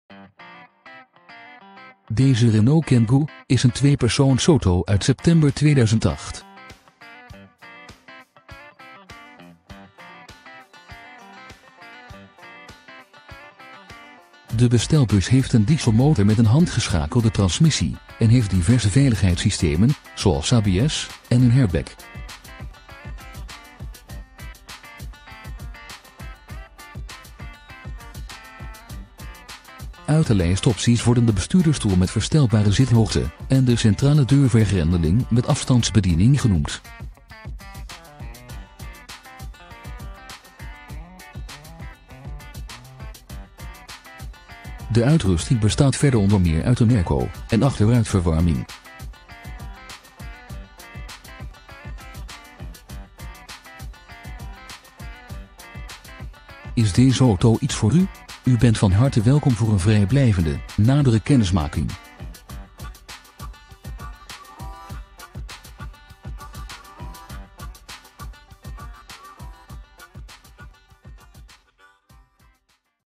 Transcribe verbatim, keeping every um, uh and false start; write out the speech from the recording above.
Deze Renault Kangoo is een tweepersoonsauto uit september tweeduizend acht. De bestelbus heeft een dieselmotor met een handgeschakelde transmissie en heeft diverse veiligheidssystemen, zoals A B S en een airbag. Uit de lijst opties worden de bestuurdersstoel met verstelbare zithoogte en de centrale deurvergrendeling met afstandsbediening genoemd. De uitrusting bestaat verder onder meer uit een airco en achteruitverwarming. Is deze auto iets voor u? U bent van harte welkom voor een vrijblijvende, nadere kennismaking.